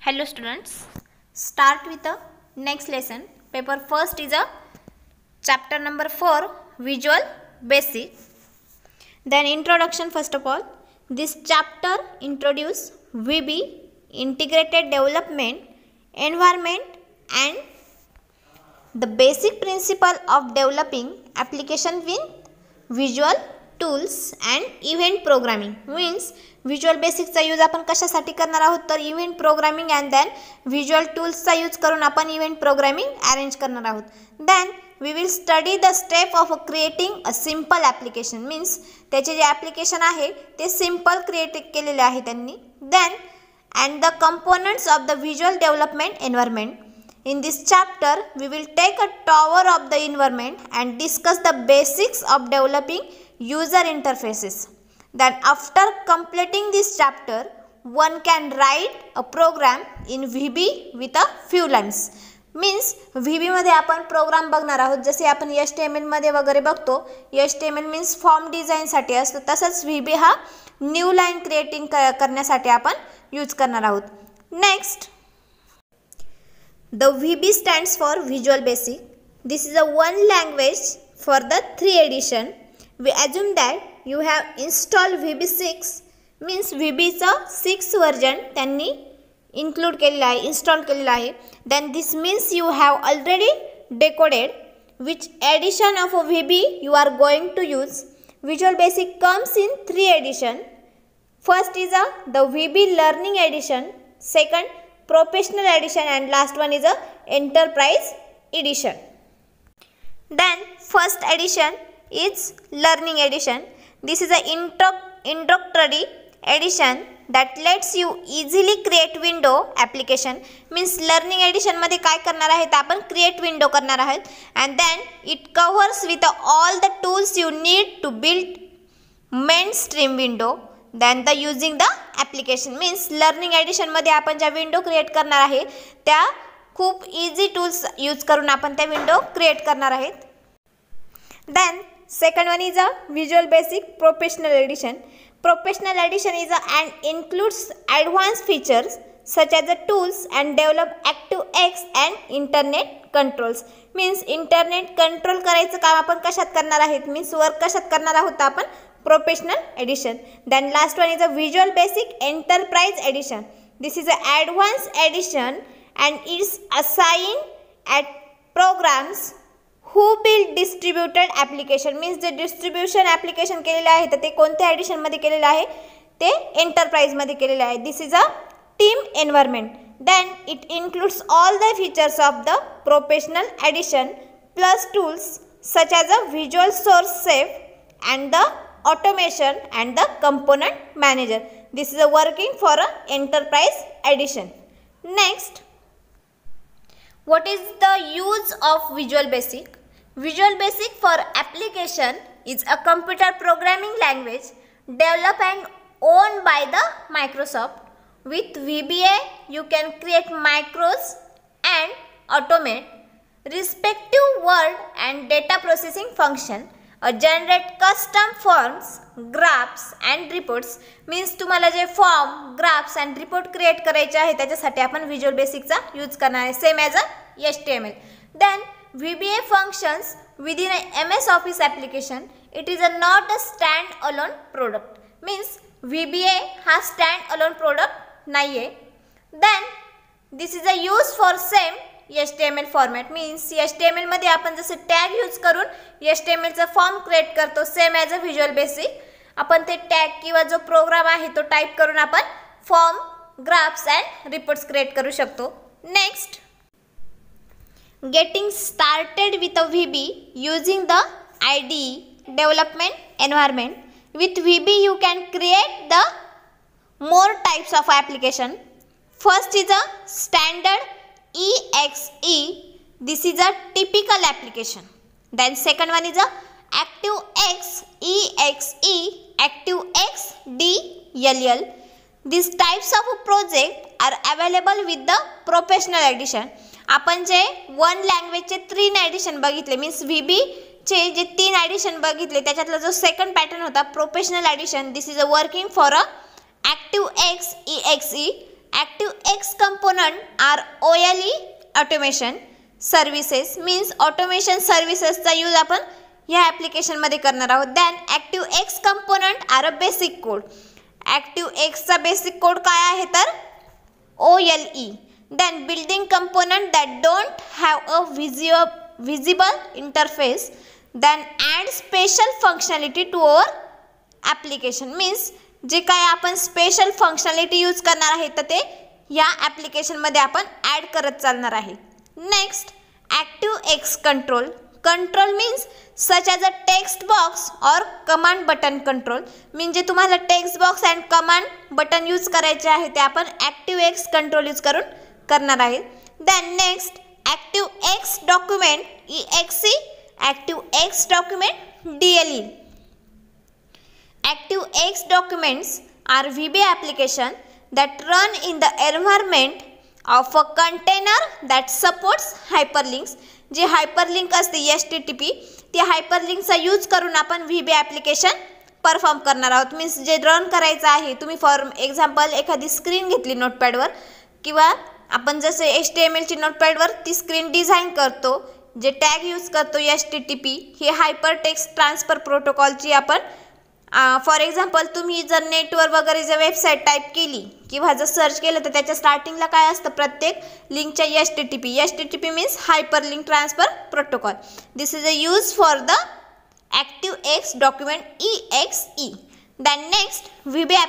Hello students, start with the next lesson. Paper first is a chapter number 4, Visual Basic. Then introduction first of all. This chapter introduce VB, Integrated Development, Environment and the basic principle of developing application with visual tools and event programming. Means visual बेसिकचा use आपण कशासाठी करणार आहोत तर event programming and then visual टूल्सचा use करून आपण event programming arrange करणार आहोत. Then we will study the step of creating a simple application. Means त्याचे जे ॲप्लिकेशन आहे ते सिंपल क्रिएट केलेले आहे त्यांनी. Then and the components of the visual development environment. In this chapter, we will take a tour of the environment and discuss the basics of developing user interfaces. Then after completing this chapter, one can write a program in VB with a few lines. Means VB मध्ये आपण programme बघणार आहोत. जसे आपण HTML मध्ये वगैरे बघतो. HTML means form design साठी असतो. तसंच VB हा न्यू लाइन क्रिएटिंग करण्यासाठी आपण यूज करणार आहोत. Next, the VB stands for Visual Basic. This is a one language for the 3 edition. We assume that you have installed VB6. Means VB चा 6 version त्यांनी include केलेला आहे, install केलेला आहे. Then this means you have already decoded which edition of VB you are going to use. Visual Basic comes in 3 edition. First is the VB Learning Edition. Second, Professional Edition, and last one is a Enterprise Edition. Then first edition is Learning Edition. This is a introductory edition that lets you easily create window application. Means Learning Edition मध्ये काय करणार आहे तर आपण create window करणार आहोत. And then it covers with all the tools you need to build mainstream window. Then the using the application. Means Learning Edition मध्ये आपण ज्या विंडो क्रिएट करणार आहे त्या खूप इझी टूल्स यूज करून आपण त्या विंडो क्रिएट करणार आहेत. Then second one is a Visual Basic Professional Edition. Professional Edition is and includes advanced features such as the tools and develop ActiveX and internet controls. Means internet control करायचं काम आपण कशात करणार आहेत. Means work कशात करणार आहोत आपण Professional Edition. Then last one is a Visual Basic Enterprise Edition. This is an advanced edition and it's assigned at programs who build distributed application. Means जे distribution application केलेले आहे तर ते कोणत्या edition मध्ये केलेले आहे ते enterprise मध्ये केलेले आहे. This is a team environment. Then it includes all the features of the Professional Edition plus tools such as a Visual Source Safe and the automation and the component manager. This is a working for a enterprise edition. Next, what is the use of Visual Basic? Visual Basic for application is a computer programming language developed and owned by the Microsoft. With VBA you can create macros and automate respective word and data processing function. Generate custom forms, graphs and reports. Means तुम्हाला जे form, graphs and report create करायचे आहे त्याच्यासाठी आपण visual बेसिकचा use करणार आहे same as a HTML. देन VBA functions within a MS Office application. It is not a stand alone product. Means VBA हा stand alone product नाही आहे. Then this is a use for same HTML format. Means HTML मध्ये आपण जसे tag use करून HTML चा form create करतो same as a visual basic. आपण ते टॅग किंवा जो प्रोग्राम आहे तो टाईप करून आपण form, graphs and reports create करू शकतो. Next, getting started with a VB using the IDE development environment. With VB you can create the more types of application. First is a standard EXE. This is a typical application. Then second one is a ActiveX EXE, ActiveX DLL. These types of project are available with the Professional Edition. आपण जे one लँग्वेजचे 3 edition बघितले. Means VB चे जे 3 edition बघितले त्याच्यातला जो second pattern होता professional edition. This is a working for a ActiveX EXE. ActiveX component are OLE automation services means automation services चा यूज आपण या ॲप्लिकेशन मध्ये करणार आहोत. Then ActiveX component are a basic code. ActiveX चा basic code काय आहे तर OLE. Then building component that don't have a visible interface then add special functionality to our application means जे काय आपण स्पेशल फंक्शनॅलिटी यूज करणार आहे तर ते या ॲप्लिकेशन मध्ये आपण ॲड करत चालणार आहे. Next ActiveX control. Control means such as a text box or command button control. म्हणजे तुम्हाला text box and command button use करायचे आहे ते आपण ActiveX कंट्रोल यूज करून करणार आहे. Then next ActiveX document EXE, ActiveX document DLE. ActiveX documents are VB application that run in the environment of a container that supports hyperlinks. जे hyperlink असते HTTP ते हायपरलिंकचा यूज करून आपण VB ॲप्लिकेशन परफॉर्म करणार आहोत. मीन्स जे run करायचं आहे तुम्ही फॉर एक्झाम्पल एखादी स्क्रीन घेतली नोटपॅडवर किंवा आपण जसे HTML ची नोटपॅडवर ती स्क्रीन डिझाईन करतो जे टॅग यूज करतो HTTP ही हायपर टेक्स्ट ट्रान्सफर प्रोटोकॉलची आपण फॉर एक्झाम्पल तुम्ही जर नेटवर वगैरे जर वेबसाईट टाईप केली किंवा जर सर्च केलं तर त्याच्या स्टार्टिंगला काय असतं प्रत्येक लिंकच्या HTTP means hyper link transfer protocol. This is a use for the ActiveX document EXE. Then next VB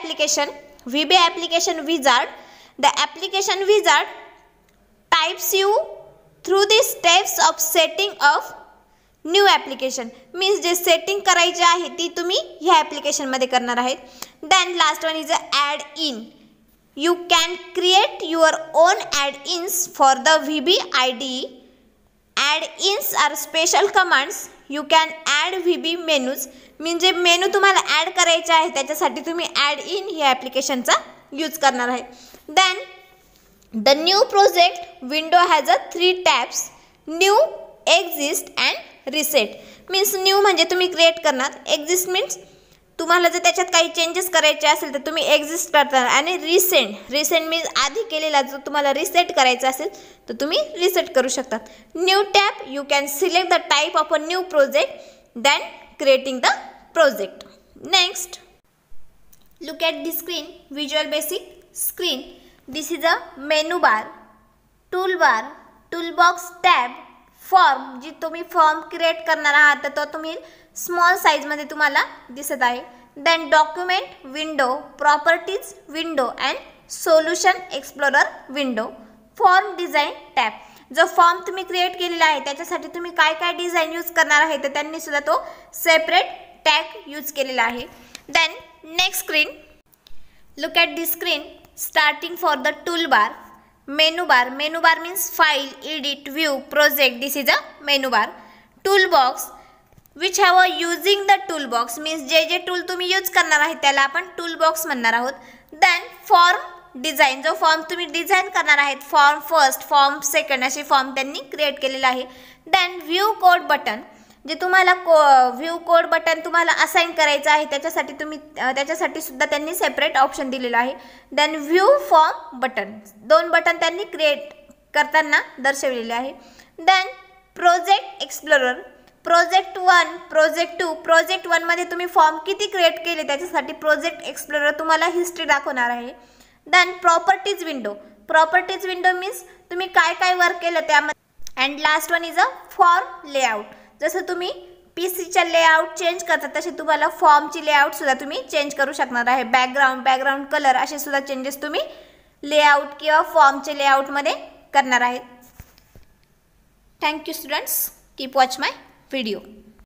application wizard. The application wizard types you through the steps of setting of new application means जे setting करायचे आहे ती तुम्ही ह्या ॲप्लिकेशनमध्ये करणार आहेत. Then last one is a add in. You can create your own add ins for the VB IDE. Add ins are special commands. You can add VB menus म्हणजे मेनू तुम्हाला ॲड करायचे आहे त्याच्यासाठी तुम्ही ॲड इन ह्या ॲप्लिकेशनचा use करणार आहे. Then the new project window has a 3 tabs new, exist and reset. Means new म्हणजे तुम्ही क्रिएट करणार, एक्झिस्ट मीन्स तुम्हाला जर त्याच्यात काही चेंजेस करायचे असेल तर तुम्ही एक्झिस्ट करता आणि रिसेंट मीन्स आधी केलेला जो तुम्हाला रिसेट करायचा असेल तर तुम्ही रिसेट करू शकता. New tab you can select the type of a new project then creating the project. Next look at the screen visual basic screen. This is a menu bar, tool bar, toolbox tab, form जी तुम्ही form create करणार आहात तर तो तुम्ही small साईजमध्ये तुम्हाला दिसत आहे. देन document window, properties window and solution explorer window. Form design tab. जो फॉर्म तुम्ही क्रिएट केलेला आहे त्याच्यासाठी तुम्ही काय काय डिझाईन यूज करणार आहे तर त्यांनी सुद्धा तो सेपरेट टॅग यूज केलेला आहे. Then next screen. Look at the screen starting for the tool bar. Menu bar means file, edit, view, project. This is a menu bar. Toolbox which have a using the toolbox means जे tool तुम्ही use करणार आहे त्याला आपण toolbox म्हणणार आहोत. Then form design जो form तुम्ही डिझाईन करणार आहेत फॉर्म फर्स्ट, फॉर्म सेकंड असे फॉर्म त्यांनी क्रिएट केलेला आहे. देन व्ह्यू कोड बटन जे तुम्हाला व्ह्यू कोड बटन तुम्हाला असाइन करायचं आहे त्याच्यासाठी सुद्धा त्यांनी सेपरेट ऑप्शन दिलेला आहे. Then view form button 2 button त्यांनी क्रिएट करताना दर्शवलेले आहे. Then project explorer. Project 1, project 2. Project 1 मध्ये तुम्ही फॉर्म किती क्रिएट केले त्याच्यासाठी प्रोजेक्ट एक्सप्लोरर तुम्हाला हिस्ट्री दाखवणार आहे. देन प्रॉपर्टीज विंडो मीन्स तुम्ही काय काय वर्क केलं त्यामध्ये. And last one is a form layout. जसं तुम्ही PCच्या लेआउट चेंज करता तसे तुम्हाला फॉर्मची लेआउट सुद्धा तुम्ही चेंज करू शकणार आहे. बॅकग्राऊंड कलर असे सुद्धा चेंजेस तुम्ही लेआउट किंवा फॉर्मचे लेआउटमध्ये करणार आहेत. Thank you students. Keep watch my video.